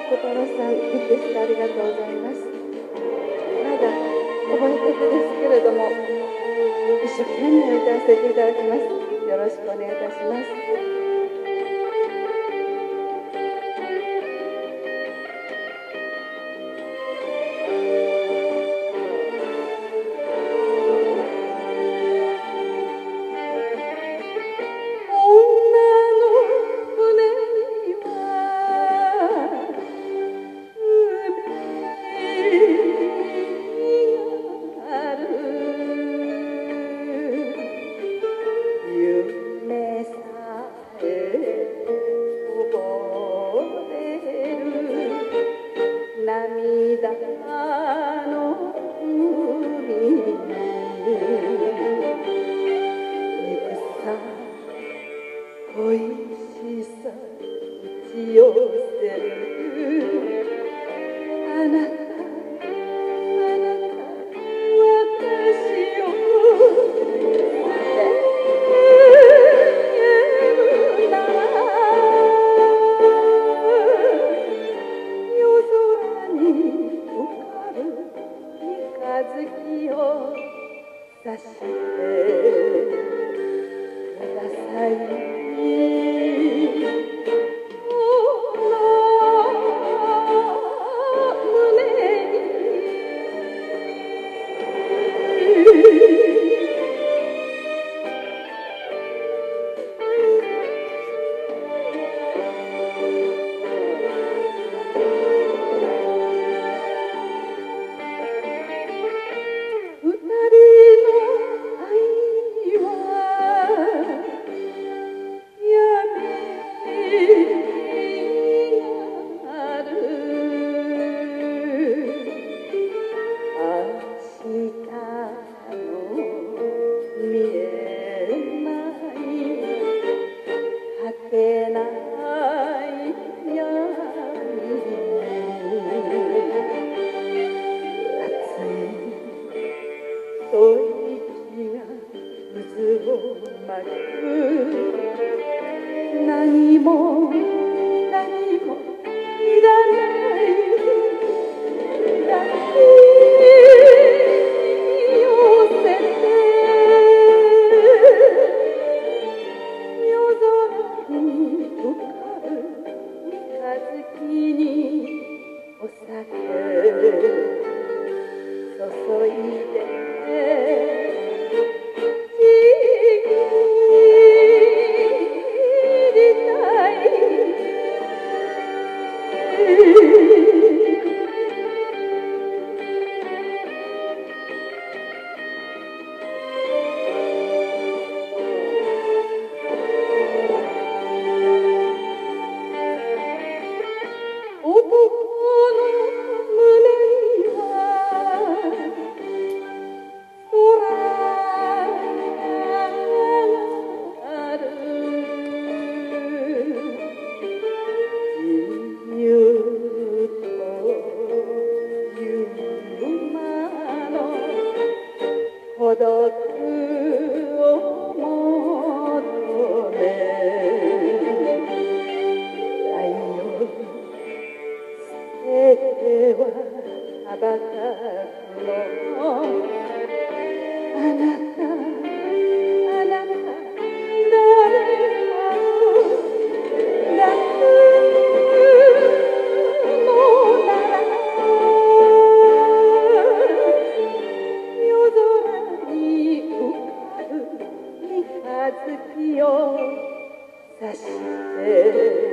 小太郎さん、リクエストありがとうございます。まだ覚えたてですけれども、一生懸命歌わせていただきます。よろしくお願いいたします。涙の海に憎さ恋しさ打ち寄せるあなた私を叫ぶなら夜空に浮かぶ三日月を差してください。何もいらない抱き寄せて夜空に浮かぶ三日月にお酒注いで孤独を求め愛を捨てては羽ばたくのあなた誰かを抱くのなら夜空に浮かぶ三日月を差して